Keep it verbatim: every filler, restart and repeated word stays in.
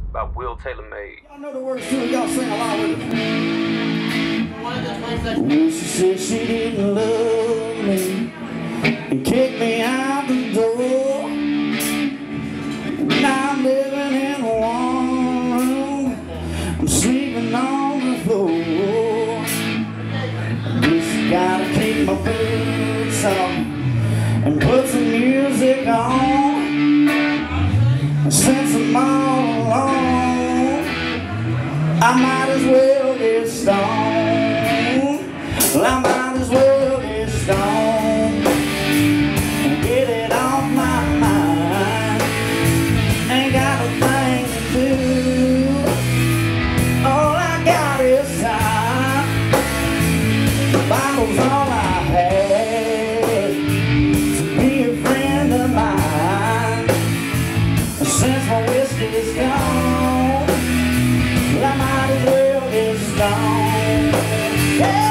by Will Taylor Made. Y'all know the words to it, y'all sing along with it. When she said she didn't love me and kicked me out the door, now I'm living in one room, I'm sleeping on the floor. Just gotta keep my boots on and put some music on. Since I'm all alone, I might as well get stoned. Well, I might as well get stoned and get it off my mind. Ain't got a thing to do. All I got is time. The Bible's all I had to be a friend of mine. Since my whiskey's gone, well, I might as well get stoned. Yeah.